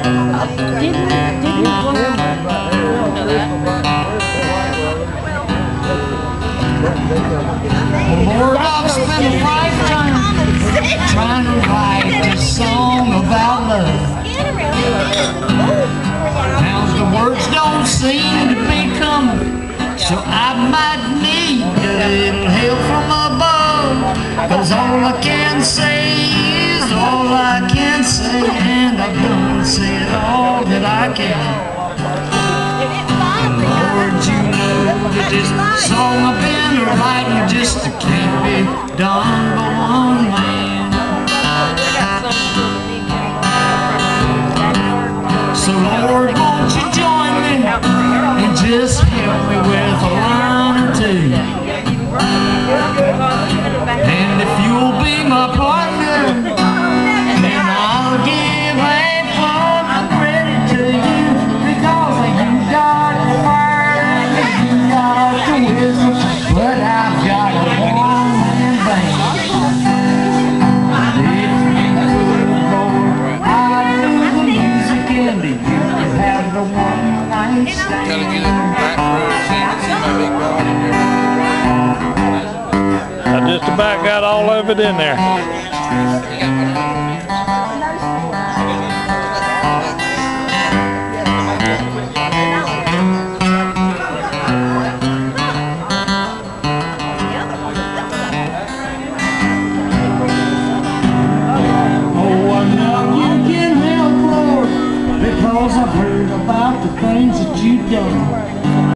Lord, I've spent a lifetime trying to write a song about love. Now the words don't seem to be coming, so I might need a little help from above. 'Cause all I can say is all I can say, and I've done said all that I can. Lord, you know that this song I've been writing just can't be done by one man. So Lord, won't you join me and just help me with a line or two? And if you'll be my partner, then I'll give that part of credit to you, because you got the fire and you got the wisdom, but I've got a one-man band. If you could, Lord, I'd do the music and you could have the one-night stand. Gotta get in the back row, see my big dog. I just about got all of it in there.